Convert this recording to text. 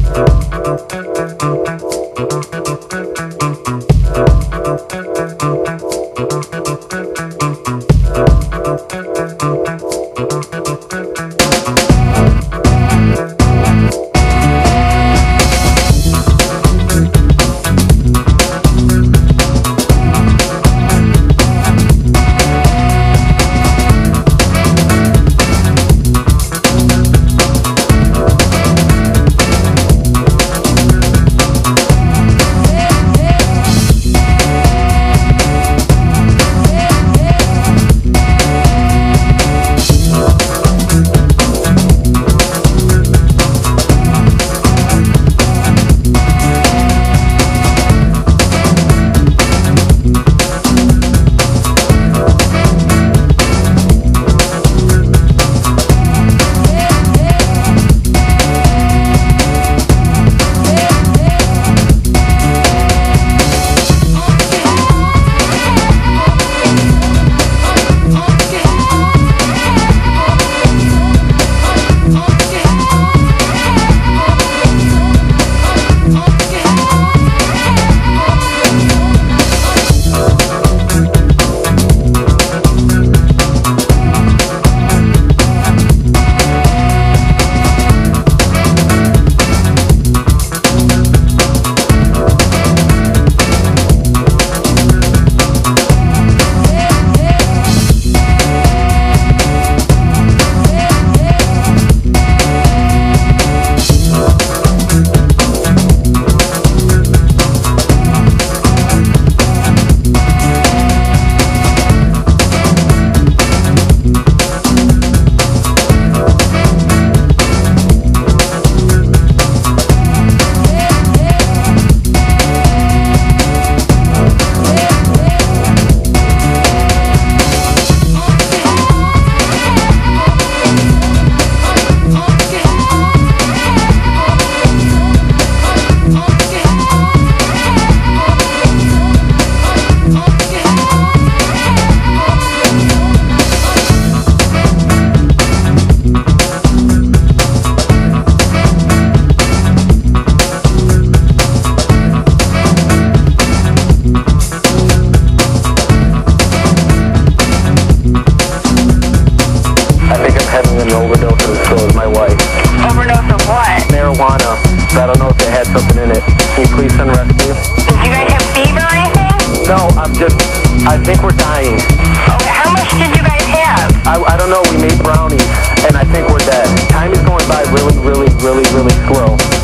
I don't know if it had something in it. Can you please send rescue? Did you guys have fever or anything? No, I think we're dying. Okay, how much did you guys have? I don't know, we made brownies, and I think we're dead. Time is going by really, really, really, really slow.